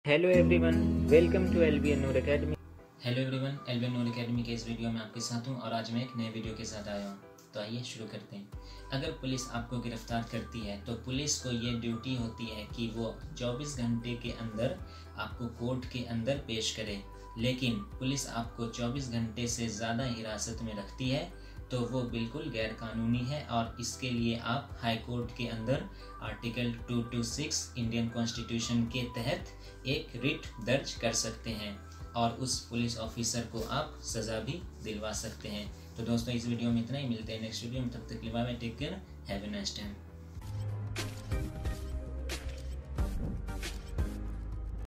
Hello everyone, welcome to LBN Noor academy. Hello everyone, LBN Noor academy के इस video में आपके साथ हूं और आज मैं एक नए वीडियो के साथ आया हूं। तो आइए शुरू करते हैं। अगर पुलिस आपको गिरफ्तार करती है तो पुलिस को ये ड्यूटी होती है कि वो 24 घंटे के अंदर आपको कोर्ट के अंदर पेश करे। लेकिन पुलिस आपको 24 घंटे से ज़्यादा हिरासत में रखती है तो वो बिल्कुल गैर कानूनी है और इसके लिए आप हाई कोर्ट के अंदर आर्टिकल 226 इंडियन कॉन्स्टिट्यूशन के तहत एक रिट दर्ज कर सकते हैं और उस पुलिस ऑफिसर को आप सज़ा भी दिलवा सकते हैं। तो दोस्तों, इस वीडियो में इतना ही। मिलते हैं नेक्स्ट वीडियो में, तब तक के लिए bye bye, take care, have a nice time.